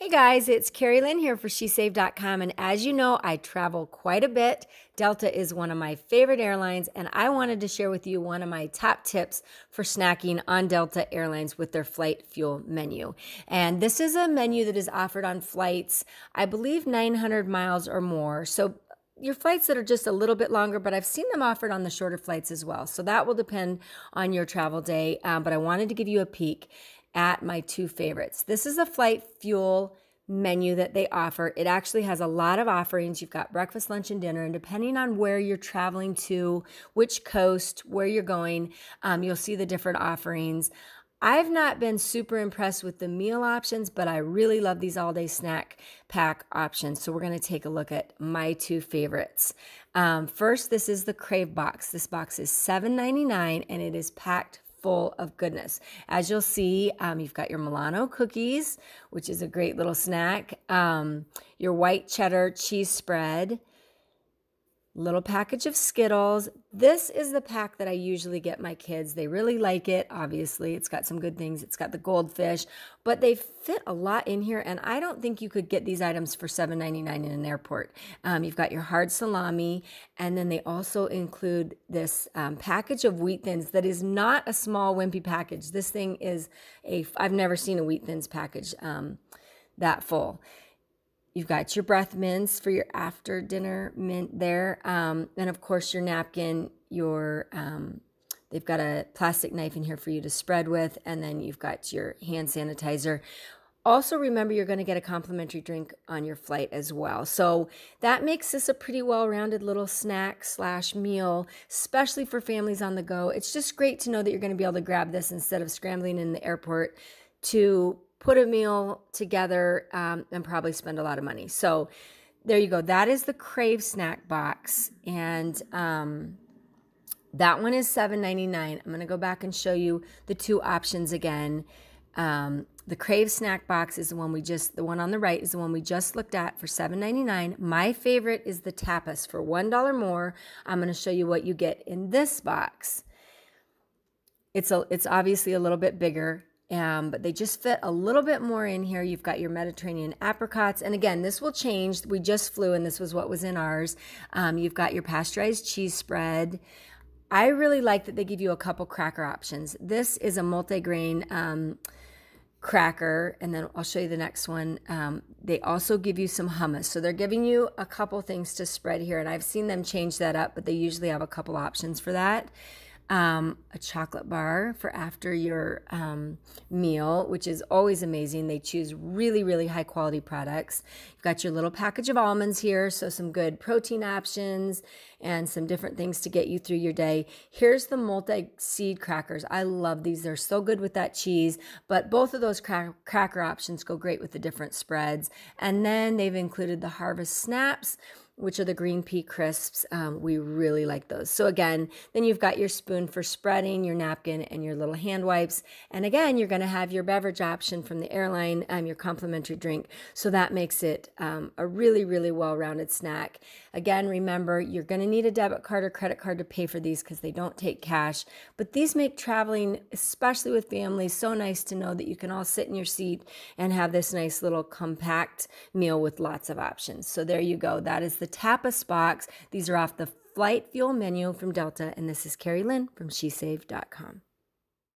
Hey guys, it's Carrie Lynn here for SheSave.com, and as you know, I travel quite a bit. Delta is one of my favorite airlines, and I wanted to share with you one of my top tips for snacking on Delta Airlines with their flight fuel menu. And this is a menu that is offered on flights, I believe 900 miles or more. So your flights that are just a little bit longer, but I've seen them offered on the shorter flights as well. So that will depend on your travel day, but I wanted to give you a peek at my two favorites. This is a flight fuel menu that they offer. It actually has a lot of offerings. You've got breakfast, lunch, and dinner, and depending on where you're traveling to, which coast, where you're going, you'll see the different offerings. I've not been super impressed with the meal options, but I really love these all-day snack pack options. So we're going to take a look at my two favorites. First, this is the Crave box. This box is $7.99 and it is packed full of goodness. As you'll see, you've got your Milano cookies, which is a great little snack, your white cheddar cheese spread, little package of Skittles. This is the pack that I usually get my kids. They really like it. Obviously, it's got some good things. It's got the goldfish, but they fit a lot in here, and I don't think you could get these items for $7.99 in an airport. You've got your hard salami, and then they also include this package of Wheat Thins that is not a small, wimpy package. This thing is I've never seen a Wheat Thins package that full. You've got your breath mints for your after dinner mint there. And of course your napkin, they've got a plastic knife in here for you to spread with. And then you've got your hand sanitizer. Also remember, you're going to get a complimentary drink on your flight as well. So that makes this a pretty well-rounded little snack / meal, especially for families on the go. It's just great to know that you're going to be able to grab this instead of scrambling in the airport to put a meal together and probably spend a lot of money. So there you go. That is the Crave snack box. And that one is $7.99. I'm going to go back and show you the two options again. The Crave snack box is the one on the right is the one we just looked at for $7.99. My favorite is the Tapas for $1 more. I'm going to show you what you get in this box. It's obviously a little bit bigger. But they just fit a little bit more in here. You've got your Mediterranean apricots. And again, this will change. We just flew and this was what was in ours. You've got your pasteurized cheese spread. I really like that they give you a couple cracker options. This is a multigrain cracker, and then I'll show you the next one. They also give you some hummus. So they're giving you a couple things to spread here, and I've seen them change that up, but they usually have a couple options for that. A chocolate bar for after your meal, which is always amazing. They choose really, really high quality products. You've got your little package of almonds here, so some good protein options and some different things to get you through your day. Here's the multi-seed crackers. I love these. They're so good with that cheese, but both of those cracker options go great with the different spreads. And then they've included the Harvest Snaps, which are the green pea crisps. We really like those. So again, then you've got your spoon for spreading, your napkin, and your little hand wipes. And again, you're going to have your beverage option from the airline, your complimentary drink. So that makes it a really, really well-rounded snack. Again, remember, you're going to need a debit card or credit card to pay for these because they don't take cash. But these make traveling, especially with families, so nice to know that you can all sit in your seat and have this nice little compact meal with lots of options. So there you go. That is the Tapas box. These are off the flight fuel menu from Delta, and this is Carrie Lynn from SheSave.com.